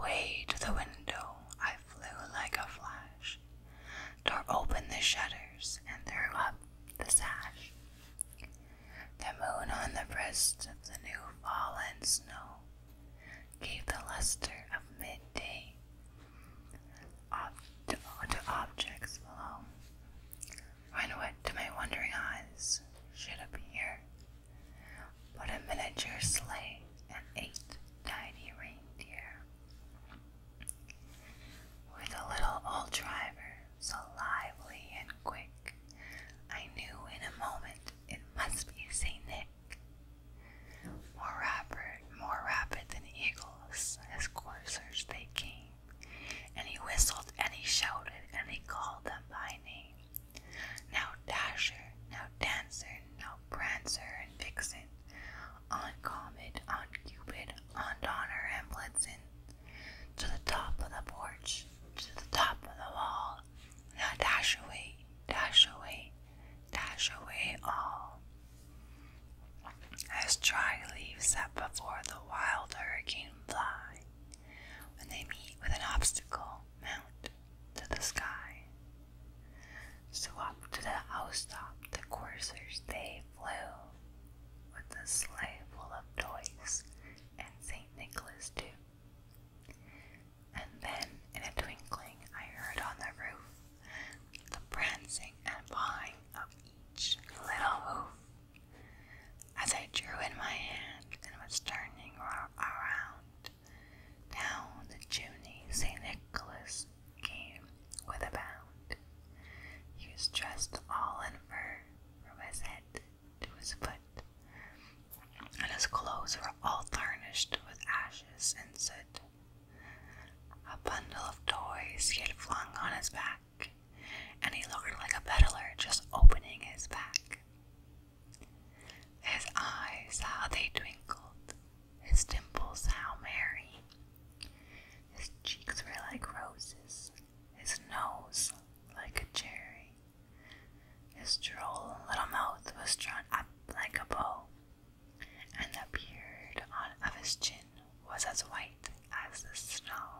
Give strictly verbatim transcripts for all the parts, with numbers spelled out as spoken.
Away to the window I flew like a flash, tore open the shutters and threw up the sash. The moon on the breast of the new fallen snow gave the luster of midday to, to objects below, when what to my wondering eyes should appear but a miniature sleigh and eight tiny reindeer, with a little old driver so lively and quick, I knew in a moment it must be Saint Nick. More rapid, more rapid than eagles, as coursers they came, and he whistled and he shouted and he called them by name. Now Dasher, now Dancer, now Prancer and Vixen, on Comet, on Cupid, on Donner and Blitzen, to the top of the porch, to the top of the wall. Now dash away, dash away, dash away all. As dry leaves that before the wild hurricane fly, when they meet with an obstacle, mount to the sky. So up to the housetop the coursers they flew, with the sleigh full of toys, and Saint Nicholas too. And then, in a twinkling, I heard on the roof the prancing and pawing of each little hoof, as I drew in my hand and was turning around. Down the chimney Saint Nicholas came with a bound. He was dressed all in fur from his head to his foot, and his clothes were all tarnished with ashes and soot. A bundle of toys he had flung on his back, and he looked like a peddler just opening his pack. His eyes, how they twinkled, his dimples how merry, his cheeks were like roses, his nose like a cherry, his droll little mouth was drawn up like a bow, and the beard on of his chin was as white as the snow.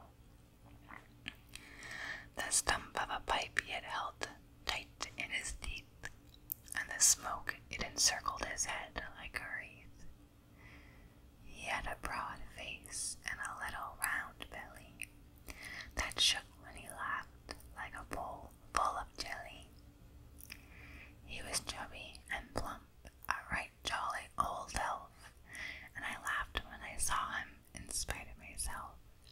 The stump of a pipe he had held tight in his teeth, and the smoke it encircled his head like a wreath. He had a broad face and a little round belly that shook when he laughed like a bowl full of jelly. He was chubby and plump, a right jolly old elf, and I laughed when I saw him in spite of myself.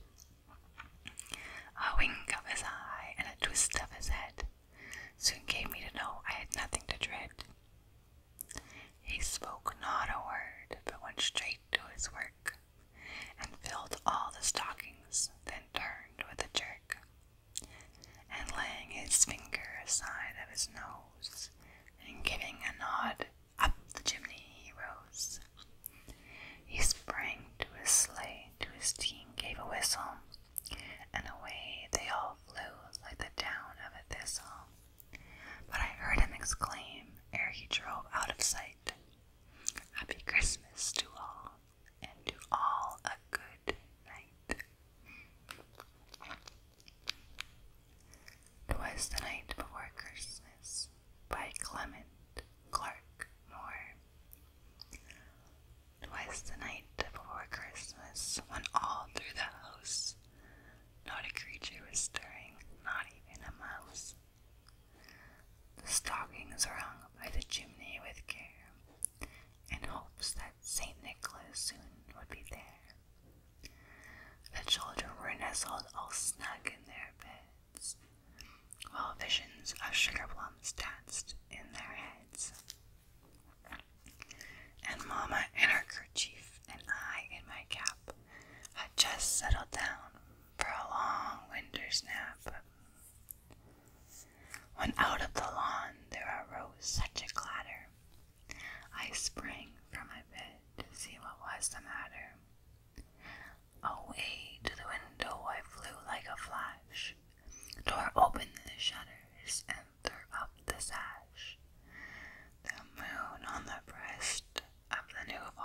A wink of his eye and a twist of his head soon gave me to know I had nothing to dread. He spoke not a word, but went straight to his work, and filled all the stockings, then turned with a jerk, and laying his finger aside of his nose, and giving a nod, up the chimney he rose. He sprang to his sleigh, to his team gave a whistle, and away they all flew like the down of a thistle. But I heard him exclaim, ere he drove out of sight, Happy Christmas to all, and to all a good night. Twas the Night Before Christmas, by Clement Clark Moore. Twas the night before Christmas, when all through the house not a creature was stirring, not even a mouse. The stockings were hung by the chimney with care, in hopes that Saint Nicholas soon would be there. The children were nestled all snug in their beds, while visions of sugar plums danced in their heads. And Mamma in her kerchief, and I in my cap, had just settled down for a long winter's nap, when out of the lawn there arose such a clatter, I sprang from my bed to see what was the matter. Away to the window I flew like a flash, tore open the shutters and threw up the sash. The moon on the breast of the new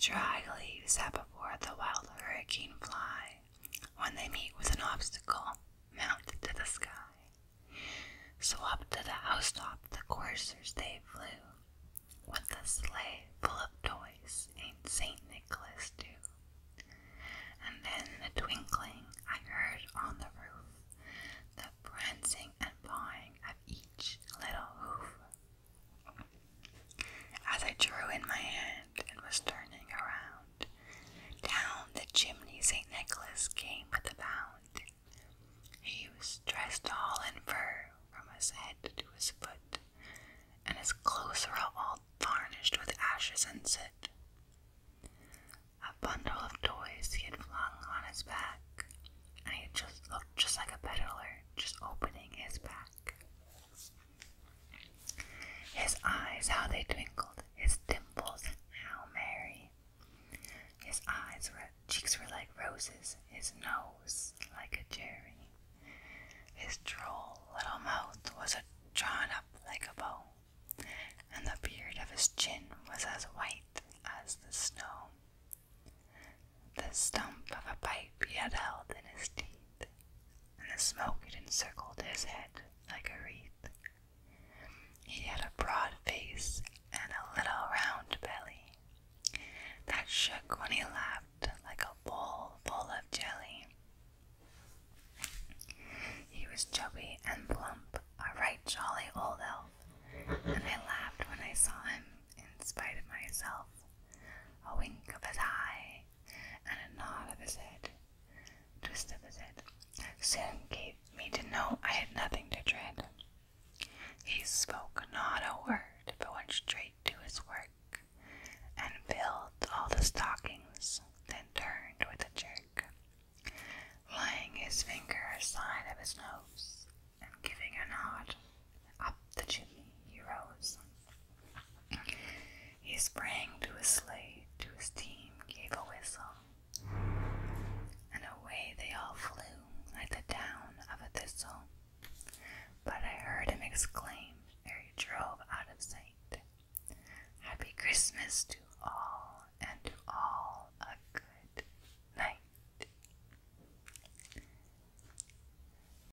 dry leaves that before the wild hurricane fly, when they meet with an obstacle, mount to the sky. So up to the housetop the coursers they flew, with the sleigh full of toys ain't Saint Nicholas do. And in a twinkling I heard on the roof the prancing and pawing of each little hoof. As I drew in my hand and was turning around, down the chimney Saint Nicholas came with a bound. He was dressed all in fur from his head to his foot, and his clothes were all varnished with ashes and soot. A bundle of toys he had flung on his back, and he just looked just like a peddler just opening his pack. His eyes, how they twinkled, his dimples, how merry. His eyes were, cheeks were like roses, his nose like a cherry. His droll little mouth was a drawn up like a bow, and the beard of his chin was as white as the snow. The stump of a pipe he had held in his teeth, and the smoke had encircled his head like a wreath. He had a broad face and a little round belly that shook when he laughed like a bowl full of jelly. He was chubby and plump, a right jolly old elf, and I laughed when I saw him in spite of myself. A wink of his eye and a nod of his head, twist of his head, soon gave me to know I had nothing to dread. He spoke not a word, but went straight to his work, and filled all the stockings, then turned with a jerk, laying his finger aside of his nose, and giving a nod, up the chimney he rose. He sprang to his sleigh, to his team gave a whistle, and away they all flew like the down of a thistle. But I heard him exclaim ere he drove out of sight, "Happy Christmas to all."